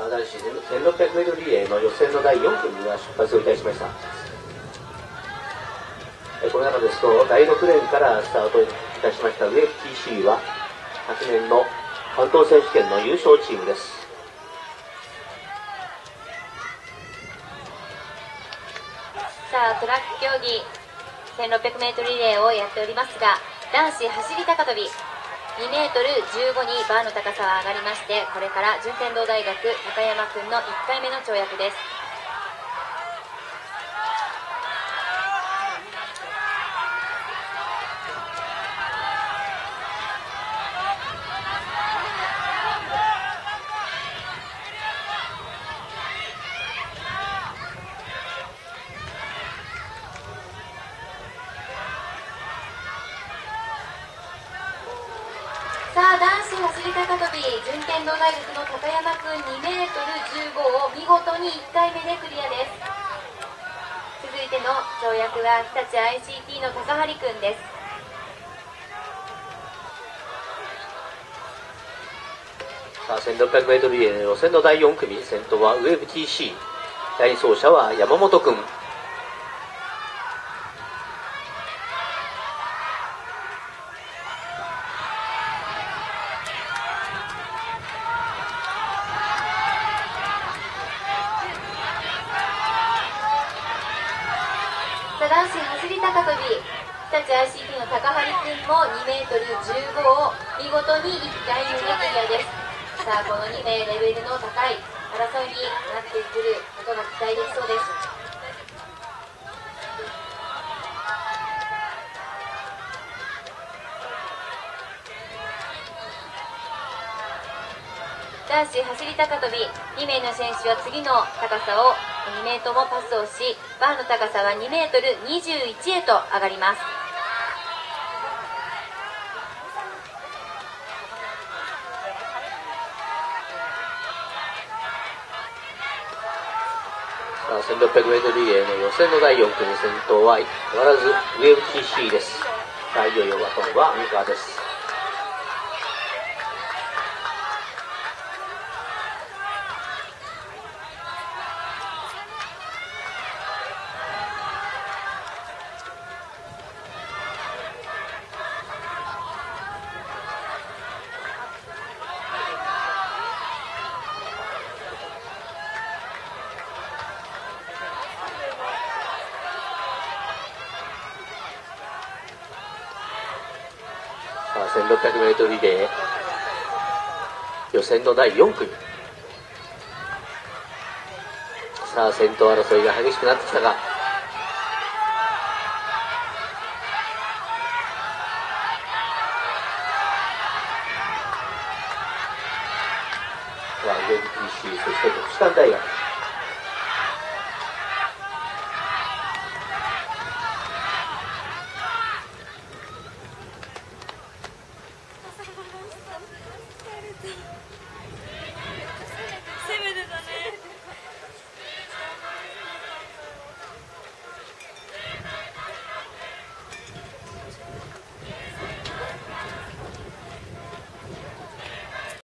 男子 1600m リレーの予選の第4組が出発をいたしました。この中ですと第6レーンからスタートいたしました UFTC は昨年の関東選手権の優勝チームです。 さあトラック競技 1600m リレーをやっておりますが、男子走り高跳び 2m15 にバーの高さは上がりまして、これから順天堂大学高山くんの1回目の跳躍です。さあ男子走り高跳び順天堂大学の高山くん 2m15 を見事に1回目でクリアです。続いての跳躍は日立 ICT の高張くんです。 さあ 1600m リレーの予選の第4組、先頭は UFTC、 第2走者は山本くん。 男子走り高跳び日立 ICT の高張くんも 2m15 を見事に1回目でクリアです。さあこの2名レベルの高い争いになってくることが期待できそうです。男子走り高跳び2名の選手は次の高さを2名ともパスをし、バーの高さは 2m21 へと上がります。 1600m リレーの予選の第4組、先頭は変わらず UFTC です。さあいよいよバトンは三河です。1600m リレー予選の第4組、さあ先頭争いが激しくなってきたが、UFTC そして国士舘大学